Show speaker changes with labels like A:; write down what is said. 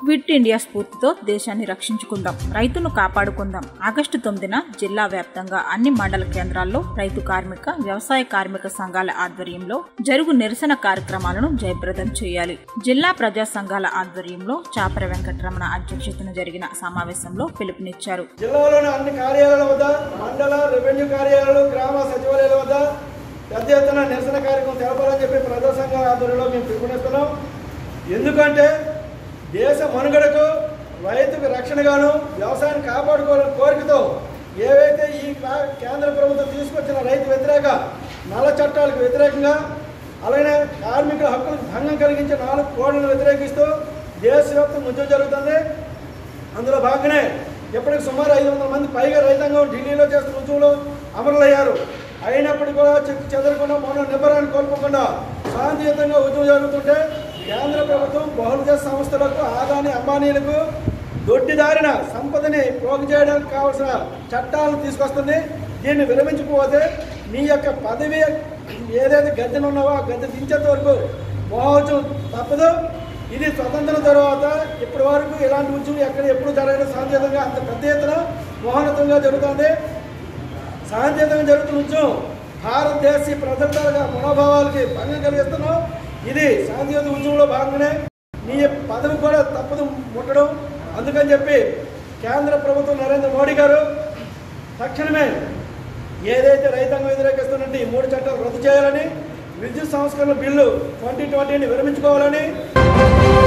A: Quit India స్ఫూర్తితో దేశాన్ని రక్షించుకుందాం, రైతును కాపాడుకుందాం. ఆగస్టు 9న జిల్లా వ్యాప్తంగా అన్ని మండల కేంద్రాల్లో రైతు కార్మిక, వ్యవసాయ కార్మిక సంఘాల ఆధ్వర్యంలో జరుగు నిరసన కార్యక్రమాలను జయప్రదం చేయాలి. జిల్లా ప్రజా సంఘాల ఆధ్వర్యంలో చాపర వెంకటరమణ అధ్యక్షతన జరిగిన సమావేశంలో పిలుపునిచ్చారు.
B: జిల్లాలోని అన్ని కార్యాలయాల వద్ద, మండల రెవెన్యూ కార్యాలయాలు, గ్రామ సచివాలయాల వద్ద పెద్ద ఎత్తున నిరసన కార్యక్రమం తెలపాలని చెప్పి ప్రజా సంఘాల ఆధ్వర్యంలో మేము పిలుపునిస్తున్నాం. ఎందుకంటే దేశ మనుగడకు, రైతుకు రక్షణగాను, వ్యవసాయాన్ని కాపాడుకోవాలని కోరికతో ఏవైతే ఈ కేంద్ర ప్రభుత్వం తీసుకొచ్చిన రైతు వ్యతిరేక నల్ల చట్టాలకు వ్యతిరేకంగా, అలాగే కార్మికుల హక్కులకు భంగం కలిగించే 4 కోడ్లను వ్యతిరేకిస్తూ దేశవ్యాప్తంగా ఉద్యమం జరుగుతుంది. అందులో భాగంగానే ఇప్పటికి సుమారు 500 మంది పైగా రైతాంగం ఢిల్లీలో చేస్తున్న ఉద్యమంలో అమరులయ్యారు. అయినప్పటికీ కూడా చెదరకుండా, మౌన నిబ్బరాన్ని కోల్పోకుండా శాంతియుతంగా ఉద్యమం జరుగుతుంటే కేంద్ర ప్రభుత్వం బహుళదేశ సంస్థలకు, ఆదాని అంబానీలకు దొడ్డిదారిన సంపదని పోగు చేయడానికి కావాల్సిన చట్టాలను తీసుకొస్తుంది. దీన్ని విరమించకపోతే నీ యొక్క పదవి ఏదైతే గద్దెన ఉన్నావో ఆ గద్దె దించేంత వరకు మహోత్సవం తప్పదు. ఇది స్వతంత్రం తర్వాత ఇప్పటి వరకు ఇలాంటి ఉద్యమం ఎప్పుడు జరగడం శాంతియుతంగా అంత పెద్ద ఎత్తున మహోన్నతంగా జరుగుతుంది. శాంతియుతంగా జరుగుతున్న ఉద్యమం భారతదేశ ప్రజల మనోభావాలకి భంగం కలిగిస్తున్నాం. ఇది శాంతియుత ఉద్యమంలో భాగంగానే నీ పదవి కూడా తప్పదు ముట్టడం. అందుకని చెప్పి కేంద్ర ప్రభుత్వం నరేంద్ర మోడీ గారు తక్షణమే ఏదైతే రైతాంగం వ్యతిరేకిస్తున్నట్టు ఈ 3 చట్టాలు రద్దు చేయాలని, విద్యుత్ సంస్కరణ బిల్లు 2020ని విరమించుకోవాలని